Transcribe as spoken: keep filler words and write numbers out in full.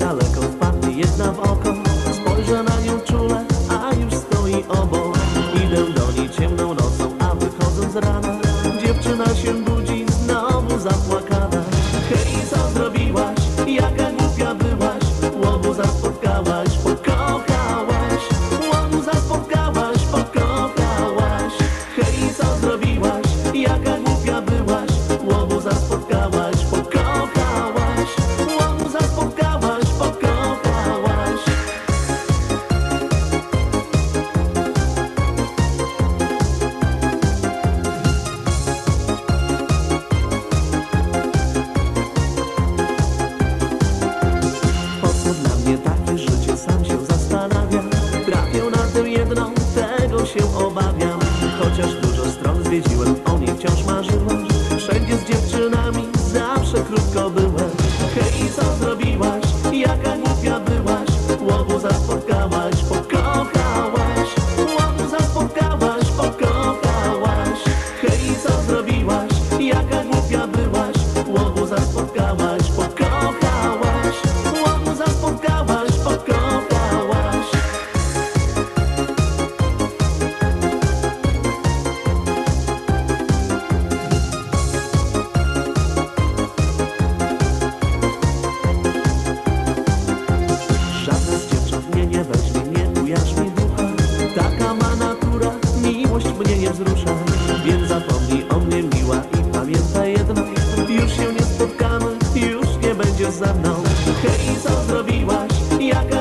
daleko wpadnie jedna w oko. Spojrzę na nią czule, a już stoi obok. Idę do niej ciemną nocą, a wychodząc z rana dziewczyna się budzi, znowu zapłakana. Hej, co zrobiłaś? Jaka głupia byłaś? Łobuza spotkałaś, pokochałaś. Łobuza spotkałaś, pokochałaś. Hej, co zrobiłaś? Jaka głupia byłaś? Łobuza spotkałaś, pokochałaś. Łobuza spotkałaś, pokochałaś. Po co dla mnie takie życie, sam się zastanawiam. Trafię na tę jedną, tego się obawiam. Chociaż dużo stron zwiedziłem, o niej wciąż marzyłem. Wszędzie z dziewczynami zawsze krótko byłem. Hej, co zrobiłaś? Jaka głupia byłaś? Łobuza spotkałaś, pokochałaś. Łobuza spotkałaś, pokochałaś. Hej, co zrobiłaś? Jaka głupia byłaś? Łobuza spotkałaś, pokochałaś. Łobuza spotkałaś, pokochałaś. Żadna z dziewcząt mnie nie weźmie, nie ujarzmi mi ducha. Taka ma natura, miłość mnie nie wzrusza. Więc zapomnij o mnie, miła, i pamiętaj jedno: już się nie spotkamy, już nie będziesz ze mną. Hej, co zrobiłaś? Jaka